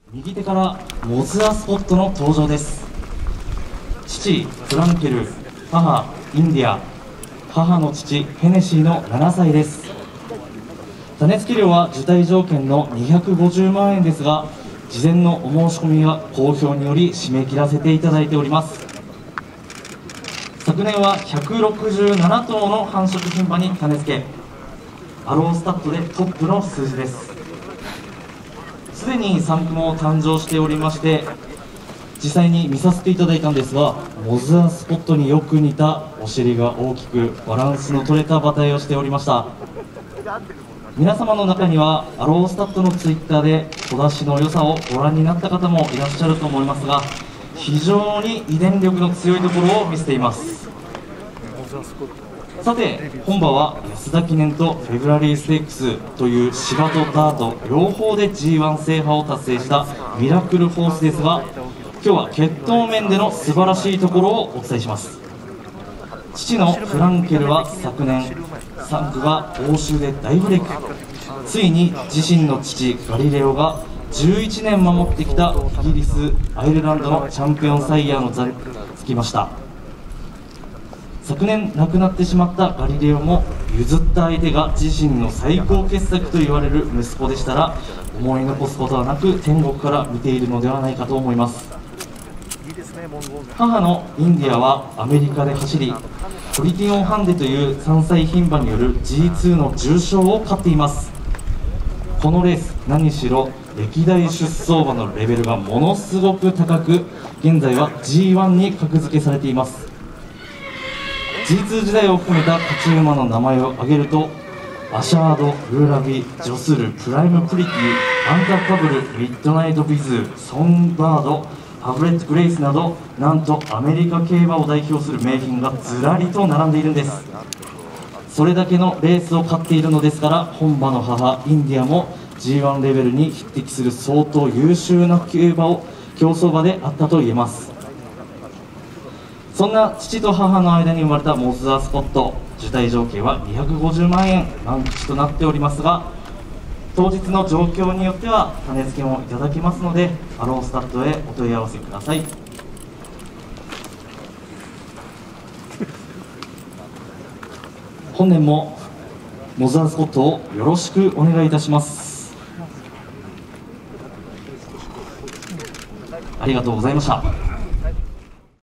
右手からモズアスコットの登場です。父フランケル、母インディア、母の父ヘネシーの7歳です。種付け料は受胎条件の250万円ですが、事前のお申し込みが好評により締め切らせていただいております。昨年は167頭の繁殖牝馬に種付け、アロースタットでトップの数字です。すでに産駒も誕生しておりまして、実際に見させていただいたんですが、モズアスコットによく似たお尻が大きくバランスの取れた馬体をしておりました。皆様の中にはアロースタットのツイッターで小出しの良さをご覧になった方もいらっしゃると思いますが、非常に遺伝力の強いところを見せています。さて本馬は安田記念とフェブラリーステークスという芝とダート両方で G1 制覇を達成したミラクルホースですが、今日は血統面での素晴らしいところをお伝えします。父のフランケルは昨年3区が欧州で大ブレイク、ついに自身の父ガリレオが11年守ってきたイギリスアイルランドのチャンピオンサイヤーの座につきました。昨年亡くなってしまったガリレオも譲った相手が自身の最高傑作と言われる息子でしたら、思い残すことはなく天国から見ているのではないかと思います。母のインディアはアメリカで走り、トリティオンハンデという3歳牝馬による G2 の重賞を勝っています。このレース何しろ歴代出走馬のレベルがものすごく高く、現在は G1 に格付けされています。 G2 時代を含めた勝ち馬の名前を挙げると、アシャード、ルーラビ、ジョスル、プライムプリティ、アンタッカブル、ミッドナイトビズ、ソンバード、ハブレットグレイスなど、なんとアメリカ競馬を代表する名品がずらりと並んでいるんです。それだけのレースを勝っているのですから、本馬の母インディアも G1 レベルに匹敵する相当優秀な競走馬であったと言えます。そんな父と母の間に生まれたモズアスコット、受胎条件は250万円満吉となっておりますが、当日の状況によっては種付けもいただけますので、アロースタッドへお問い合わせください。本年もモズアスコットをよろしくお願いいたします。ありがとうございました。